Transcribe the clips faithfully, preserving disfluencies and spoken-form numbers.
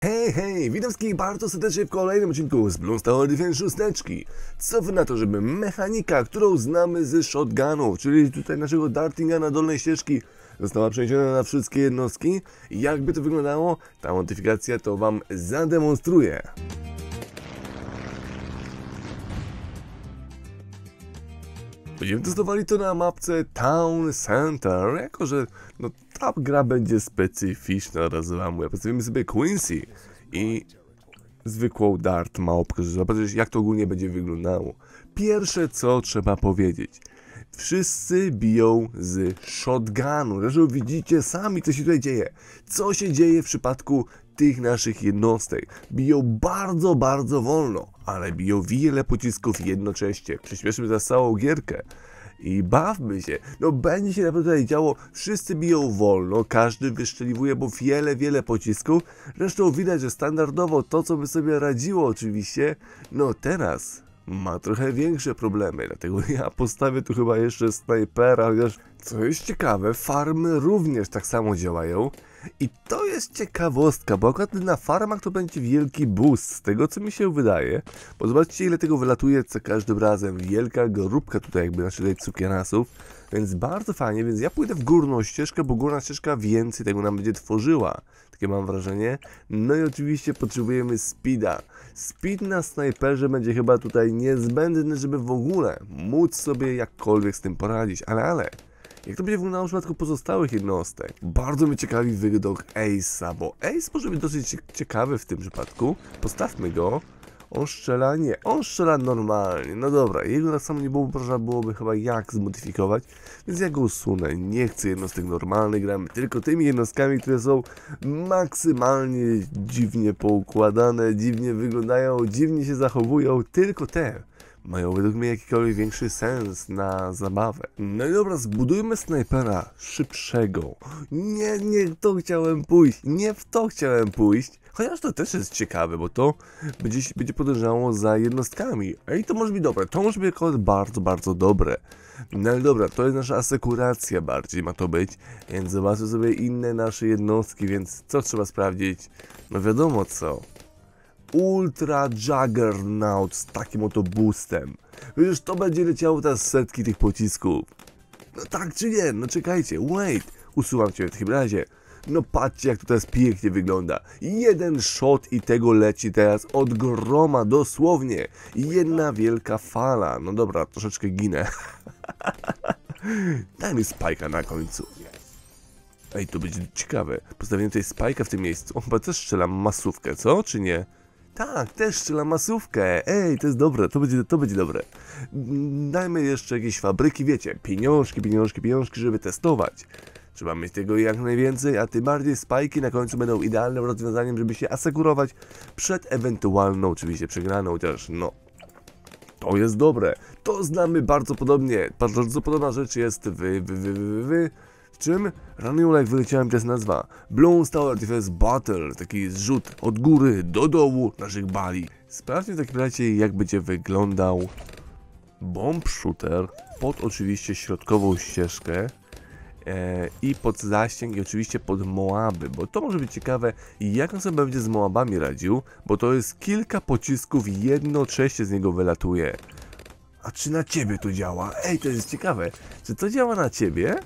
Hej, hej, witam wszystkich bardzo serdecznie w kolejnym odcinku z Bloons Tower Defense szósteczki. Co wy na to, żeby mechanika, którą znamy ze shotgunów, czyli tutaj naszego dartinga na dolnej ścieżki, została przeniesiona na wszystkie jednostki? Jakby to wyglądało? Ta modyfikacja to wam zademonstruję. Będziemy testowali to na mapce Town Center, jako że no, ta gra będzie specyficzna, raz wam mówię. Postawimy sobie Quincy i zwykłą dart małpkę, żeby zobaczyć, jak to ogólnie będzie wyglądało. Pierwsze co trzeba powiedzieć, wszyscy biją z shotgunu. Zresztą widzicie sami, co się tutaj dzieje. Co się dzieje w przypadku tych naszych jednostek. Biją bardzo, bardzo wolno, ale biją wiele pocisków jednocześnie. Przyspieszmy za całą gierkę i bawmy się. No będzie się naprawdę tutaj działo. Wszyscy biją wolno, każdy wyszczeliwuje, bo wiele, wiele pocisków. Zresztą widać, że standardowo to, co by sobie radziło oczywiście, no teraz ma trochę większe problemy, dlatego ja postawię tu chyba jeszcze snajpera, chociaż co jest ciekawe, farmy również tak samo działają. I to jest ciekawostka, bo akurat na farmach to będzie wielki boost, z tego co mi się wydaje. Bo zobaczcie, ile tego wylatuje za każdym razem, wielka grupka tutaj jakby naszych cukierasów. Więc bardzo fajnie, więc ja pójdę w górną ścieżkę, bo górna ścieżka więcej tego nam będzie tworzyła. Takie mam wrażenie. No i oczywiście potrzebujemy speeda. Speed na snajperze będzie chyba tutaj niezbędny, żeby w ogóle móc sobie jakkolwiek z tym poradzić, ale ale... Jak to będzie wyglądało w przypadku pozostałych jednostek? Bardzo mnie ciekawi widok Ace'a, bo Ace może być dosyć ciekawy w tym przypadku. Postawmy go. On strzela? Nie, on strzela normalnie. No dobra, jego tak samo nie byłoby, można byłoby chyba jak zmodyfikować, więc ja go usunę. Nie chcę jednostek normalnych, gramy tylko tymi jednostkami, które są maksymalnie dziwnie poukładane, dziwnie wyglądają, dziwnie się zachowują, tylko te mają według mnie jakikolwiek większy sens na zabawę. No i dobra, zbudujmy snajpera szybszego. Nie, nie w to chciałem pójść, nie w to chciałem pójść. Chociaż to też jest ciekawe, bo to będzie, będzie podążało za jednostkami. Ej, to może być dobre, to może być akurat bardzo, bardzo dobre. No ale dobra, to jest nasza asekuracja bardziej ma to być, więc zobaczmy sobie inne nasze jednostki, więc co trzeba sprawdzić? No wiadomo co. Ultra Juggernaut z takim oto boostem. Przecież to będzie leciało teraz setki tych pocisków. No tak czy nie? No czekajcie, wait. Usuwam cię w takim razie. No patrzcie, jak to teraz pięknie wygląda. Jeden shot i tego leci teraz od groma, dosłownie. Jedna wielka fala. No dobra, troszeczkę ginę. Daj mi spajka na końcu. Ej, to będzie ciekawe. Postawienie tutaj spajka w tym miejscu. On chyba też strzela masówkę, co? Czy nie? Tak, też strzela masówkę. Ej, to jest dobre, to będzie, to będzie dobre. Dajmy jeszcze jakieś fabryki, wiecie, pieniążki, pieniążki, pieniążki, żeby testować. Trzeba mieć tego jak najwięcej, a tym bardziej spajki na końcu będą idealnym rozwiązaniem, żeby się asekurować przed ewentualną, oczywiście przegraną, chociaż no, to jest dobre. To znamy bardzo podobnie. Bardzo podobna rzecz jest w, w, w, w, w w czym? Raniu, jak wyleciałem, to jest nazwa Bloons Tower Defense Battle, taki zrzut od góry do dołu naszych bali. Sprawdźmy w takim razie, jak będzie wyglądał bomb shooter pod oczywiście środkową ścieżkę e, i pod zasięg i oczywiście pod Moaby, bo to może być ciekawe, jak on sobie będzie z Moabami radził, bo to jest kilka pocisków jednocześnie z niego wylatuje. A czy na ciebie to działa? Ej, to jest ciekawe, czy to działa na ciebie?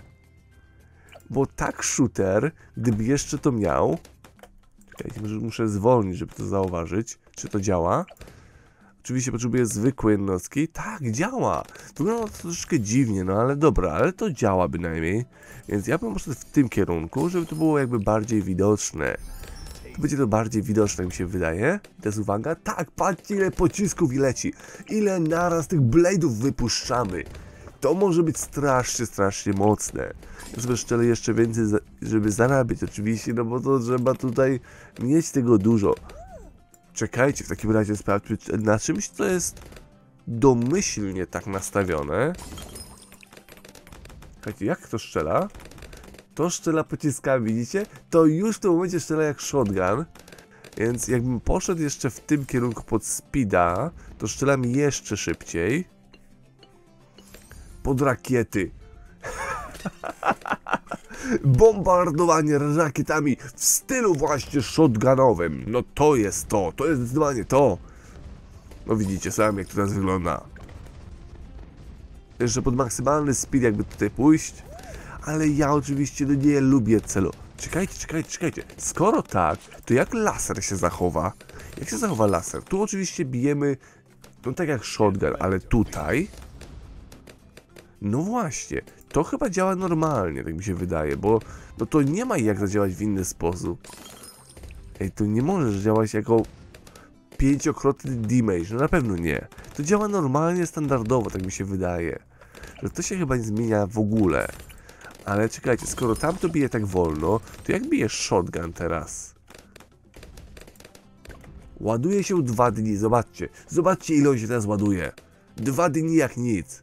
Bo tak shooter, gdyby jeszcze to miał... Czekajcie, może muszę zwolnić, żeby to zauważyć. Czy to działa? Oczywiście potrzebuję zwykłe jednostki. Tak, działa! Wygląda to troszeczkę dziwnie, no ale dobra, ale to działa bynajmniej. Więc ja bym poszedł w tym kierunku, żeby to było jakby bardziej widoczne. To będzie to bardziej widoczne, mi się wydaje. Teraz uwaga. Tak, patrzcie, ile pocisków leci. Ile naraz tych blade'ów wypuszczamy. To może być strasznie, strasznie mocne. Ja sobie szczelę jeszcze więcej, żeby zarabiać oczywiście, no bo to trzeba tutaj mieć tego dużo. Czekajcie, w takim razie sprawdźmy, na czymś to jest domyślnie tak nastawione. Czekajcie, jak to strzela? To strzela pociskami, widzicie? To już w tym momencie strzela jak shotgun. Więc jakbym poszedł jeszcze w tym kierunku pod speeda, to strzelam jeszcze szybciej. Pod rakiety. bombardowanie rakietami w stylu właśnie shotgunowym. No to jest to, to jest zdecydowanie to. No widzicie sami, jak to teraz wygląda. Jeszcze pod maksymalny speed jakby tutaj pójść. Ale ja oczywiście no nie lubię celu. Czekajcie, czekajcie, czekajcie. Skoro tak, to jak laser się zachowa? Jak się zachowa laser? Tu oczywiście bijemy, no tak jak shotgun, ale tutaj... No właśnie, to chyba działa normalnie, tak mi się wydaje, bo no to nie ma jak zadziałać w inny sposób. Ej, to nie możesz działać jako pięciokrotny damage, no na pewno nie. To działa normalnie, standardowo, tak mi się wydaje. Że to się chyba nie zmienia w ogóle. Ale czekajcie, skoro tamto bije tak wolno, to jak bije shotgun teraz? Ładuje się dwa dni, zobaczcie. Zobaczcie, ile on się teraz ładuje. Dwa dni jak nic.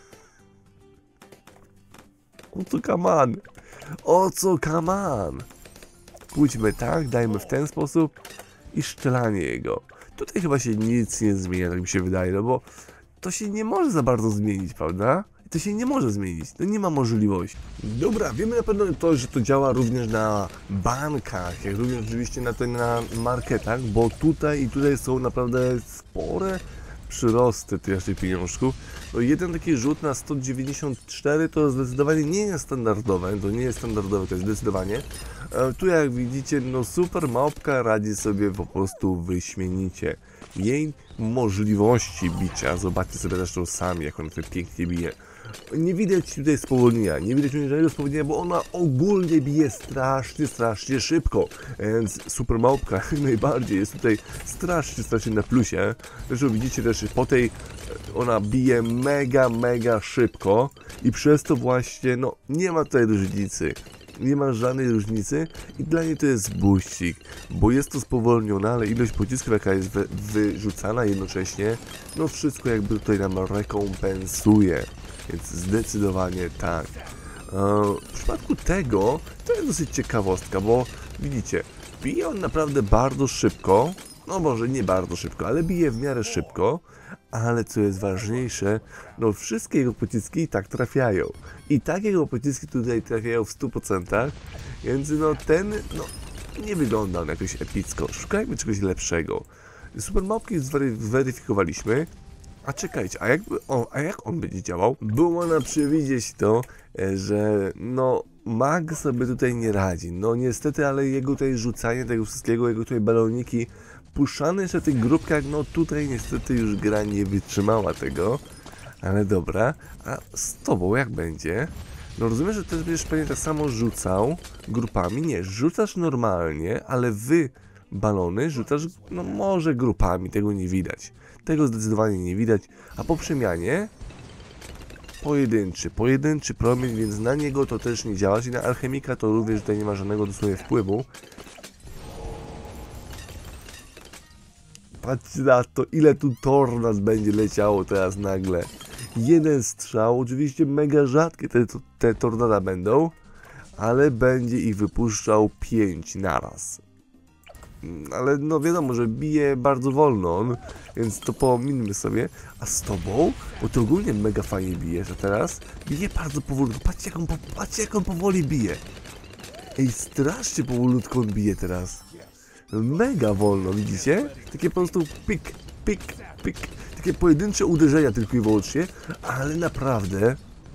O co kaman? O co kaman? Pójdźmy tak, dajmy w ten sposób i szczelanie jego. Tutaj chyba się nic nie zmienia, tak mi się wydaje, no bo to się nie może za bardzo zmienić, prawda? To się nie może zmienić, to nie ma możliwości. Dobra, wiemy na pewno to, że to działa również na bankach, jak również oczywiście na, to, na marketach, bo tutaj i tutaj są naprawdę spore przyrosty tych naszych pieniążków. No jeden taki rzut na sto dziewięćdziesiąt cztery to zdecydowanie nie jest standardowe, to nie jest standardowe, to jest zdecydowanie. E, tu jak widzicie, no super małpka radzi sobie po prostu wyśmienicie. Jej możliwości bicia, zobaczcie sobie zresztą sami, jak ona tutaj pięknie bije. Nie widać tutaj spowolnienia, nie widać żadnego spowolnienia, bo ona ogólnie bije strasznie, strasznie szybko. Więc super małpka jak najbardziej jest tutaj strasznie, strasznie na plusie. Zresztą widzicie też po tej, ona bije mega, mega szybko i przez to właśnie, no nie ma tutaj różnicy. Nie ma żadnej różnicy i dla niej to jest buścik, bo jest to spowolnione, ale ilość pocisków, jaka jest wy wyrzucana jednocześnie, no wszystko jakby tutaj nam rekompensuje, więc zdecydowanie tak. W przypadku tego to jest dosyć ciekawostka, bo widzicie, bije on naprawdę bardzo szybko, no może nie bardzo szybko, ale bije w miarę szybko, ale co jest ważniejsze, no wszystkie jego pociski i tak trafiają. I tak jego pociski tutaj trafiają w stu procentach, więc no ten, no nie wygląda on jakoś epicko. Szukajmy czegoś lepszego. Super małpki zweryfikowaliśmy. A czekajcie, a, jakby, o, a jak on będzie działał? Było na przewidzieć to, że no mag sobie tutaj nie radzi. No niestety, ale jego tutaj rzucanie tego wszystkiego, jego tutaj baloniki puszczane jeszcze w tych grupkach, no tutaj niestety już gra nie wytrzymała tego. Ale dobra, a z tobą jak będzie? No rozumiem, że też będziesz pewnie tak samo rzucał grupami. Nie, rzucasz normalnie, ale wy balony rzucasz, no może grupami, tego nie widać. Tego zdecydowanie nie widać, a po przemianie pojedynczy, pojedynczy promień, więc na niego to też nie działa, i na alchemika to również tutaj nie ma żadnego dosłownie wpływu. Patrzcie na to, ile tu tornad będzie leciało teraz nagle. Jeden strzał, oczywiście mega rzadkie te, te tornada będą, ale będzie ich wypuszczał pięć naraz. Ale no wiadomo, że bije bardzo wolno on, więc to pominmy sobie. A z tobą? Bo to ogólnie mega fajnie bijesz, a teraz bije bardzo powolutku. Patrzcie jak on, patrzcie jak on powoli bije. Ej, strasznie powolutku on bije teraz. Mega wolno, widzicie? Takie po prostu pik, pik, pik. Takie pojedyncze uderzenia tylko i wyłącznie, ale naprawdę...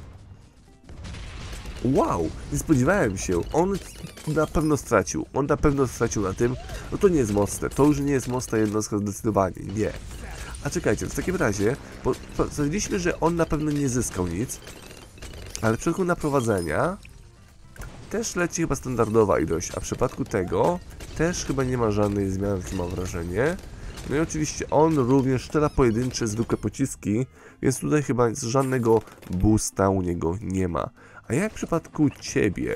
Wow, nie spodziewałem się, on na pewno stracił, on na pewno stracił na tym, no to nie jest mocne, to już nie jest mocna jednostka zdecydowanie, nie. A czekajcie, w takim razie, bo stwierdziliśmy, że on na pewno nie zyskał nic, ale w przypadku naprowadzenia też leci chyba standardowa ilość, a w przypadku tego też chyba nie ma żadnej zmiany, mam wrażenie. No i oczywiście on również strzela pojedyncze, zwykłe pociski, więc tutaj chyba żadnego boosta u niego nie ma. A jak w przypadku ciebie?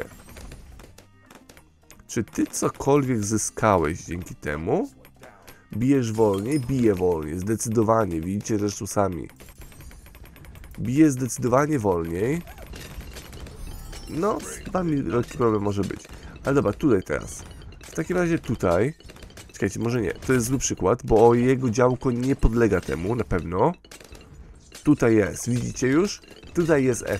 Czy ty cokolwiek zyskałeś dzięki temu? Bijesz wolniej? Bije wolniej, zdecydowanie, widzicie zresztą sami. Bije zdecydowanie wolniej. No, z wami lekki problem może być. Ale dobra, tutaj teraz. W takim razie tutaj... Czekajcie, może nie, to jest zły przykład, bo jego działko nie podlega temu, na pewno. Tutaj jest, widzicie już? Tutaj jest efekt.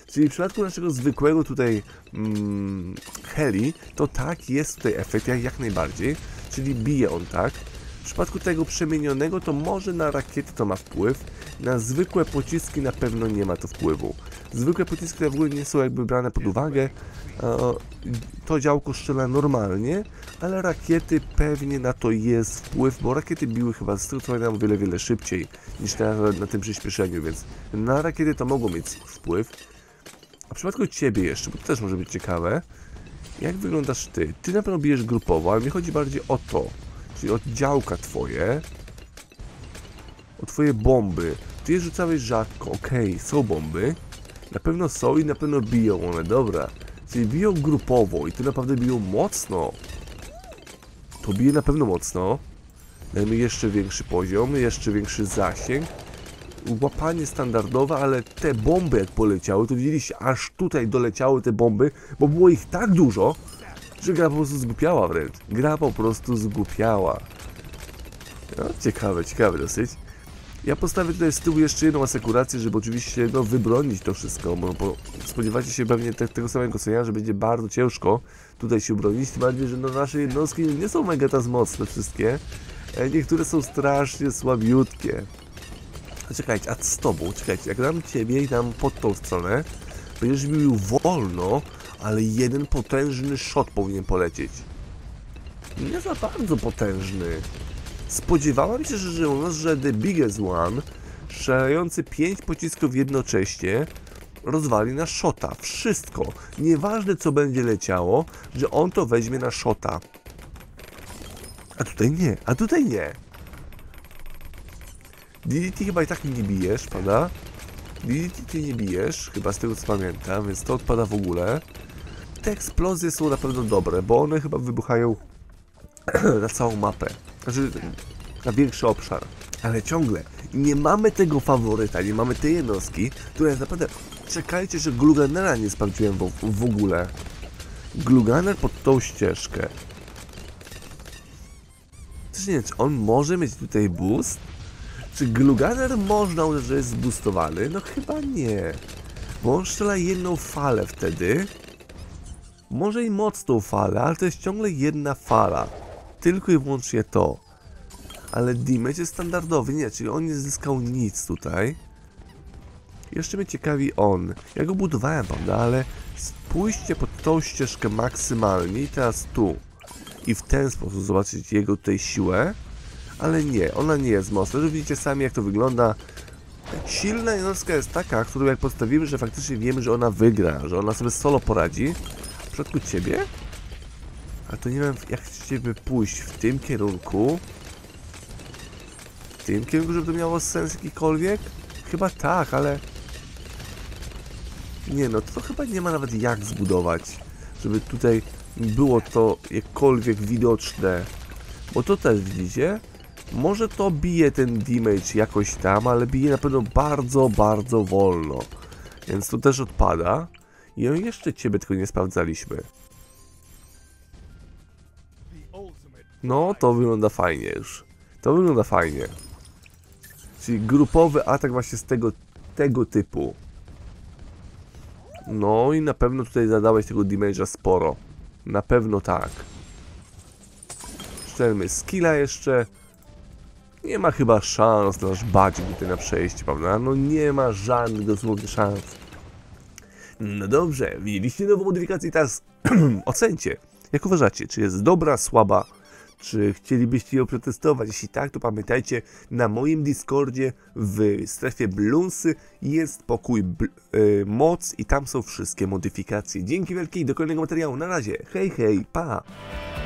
Czyli w przypadku naszego zwykłego tutaj mm, heli, to tak, jest tutaj efekt jak, jak najbardziej, czyli bije on tak. W przypadku tego przemienionego to może na rakiety to ma wpływ, na zwykłe pociski na pewno nie ma to wpływu. Zwykłe pociski które w ogóle nie są jakby brane pod uwagę, to działko strzela normalnie, ale rakiety pewnie na to jest wpływ, bo rakiety biły chyba z tego co pamiętam o wiele, wiele szybciej niż na, na tym przyspieszeniu, więc na rakiety to mogą mieć wpływ. A w przypadku ciebie jeszcze, bo to też może być ciekawe, jak wyglądasz ty? Ty na pewno bijesz grupowo, ale mi chodzi bardziej o to, czyli o działka twoje, o twoje bomby. Ty je rzucałeś rzadko, okej, okay, są bomby, na pewno są i na pewno biją one, dobra. Czyli biją grupowo i tu naprawdę biją mocno. To bije na pewno mocno. Dajmy jeszcze większy poziom, jeszcze większy zasięg. Łapanie standardowe, ale te bomby jak poleciały, to widzieliście, aż tutaj doleciały te bomby, bo było ich tak dużo, że gra po prostu zgłupiała wręcz. Gra po prostu zgłupiała. No, ciekawe, ciekawe dosyć. Ja postawię tutaj z tyłu jeszcze jedną asekurację, żeby oczywiście no, wybronić to wszystko, bo, bo spodziewacie się pewnie te, tego samego co ja, że będzie bardzo ciężko tutaj się bronić, tym bardziej, że no, nasze jednostki nie są mega tak mocne wszystkie, niektóre są strasznie słabiutkie. A czekajcie, a z tobą, czekajcie, jak dam ciebie i dam pod tą stronę, będziesz bił wolno, ale jeden potężny shot powinien polecieć. Nie za bardzo potężny. Spodziewałem się, że u nas, że The Biggest One, strzelający pięć pocisków jednocześnie, rozwali na shota. Wszystko. Nieważne co będzie leciało, że on to weźmie na shota. A tutaj nie, a tutaj nie. D D T chyba i tak nie bijesz, prawda? D D T ty nie bijesz, chyba z tego co pamiętam, więc to odpada w ogóle. Te eksplozje są na pewno dobre, bo one chyba wybuchają na całą mapę. Znaczy, na większy obszar. Ale ciągle nie mamy tego faworyta, nie mamy tej jednostki, która jest naprawdę... Czekajcie, że Gluganera nie sprawdziłem w, w ogóle. Gluganer pod tą ścieżkę. Też nie wiem, czy on może mieć tutaj boost? Czy Gluganer można uznać, że jest zboostowany? No chyba nie. Bo on strzela jedną falę wtedy. Może i mocną falę, ale to jest ciągle jedna fala. Tylko i wyłącznie to. Ale damage jest standardowy, nie, czyli on nie zyskał nic tutaj. Jeszcze mnie ciekawi on. Ja go budowałem, prawda, ale spójrzcie pod tą ścieżkę maksymalnie i teraz tu. I w ten sposób zobaczyć jego tutaj siłę. Ale nie, ona nie jest mocna, że widzicie sami jak to wygląda. Silna jednostka jest taka, którą jak postawimy, że faktycznie wiemy, że ona wygra, że ona sobie solo poradzi. W przypadku ciebie? A to nie wiem jak ciebie pójść w tym kierunku. W tym kierunku, żeby to miało sens jakikolwiek? Chyba tak, ale... Nie no, to chyba nie ma nawet jak zbudować, żeby tutaj było to jakkolwiek widoczne. Bo to też widzicie? Może to bije ten damage jakoś tam, ale bije na pewno bardzo, bardzo wolno. Więc to też odpada. I jeszcze ciebie tylko nie sprawdzaliśmy. No, to wygląda fajnie już. To wygląda fajnie. Czyli grupowy atak właśnie z tego, tego typu. No i na pewno tutaj zadałeś tego damage'a sporo. Na pewno tak. Szczelmy skilla jeszcze. Nie ma chyba szans na nasz badzik tutaj na przejście, prawda? No nie ma żadnych dosłownie szans. No dobrze, widzieliście nową modyfikację i teraz ocencie. Jak uważacie, czy jest dobra, słaba? Czy chcielibyście ją przetestować? Jeśli tak, to pamiętajcie, na moim Discordzie w strefie Bloonsy jest pokój yy, moc i tam są wszystkie modyfikacje. Dzięki wielkie i do kolejnego materiału. Na razie. Hej, hej, pa!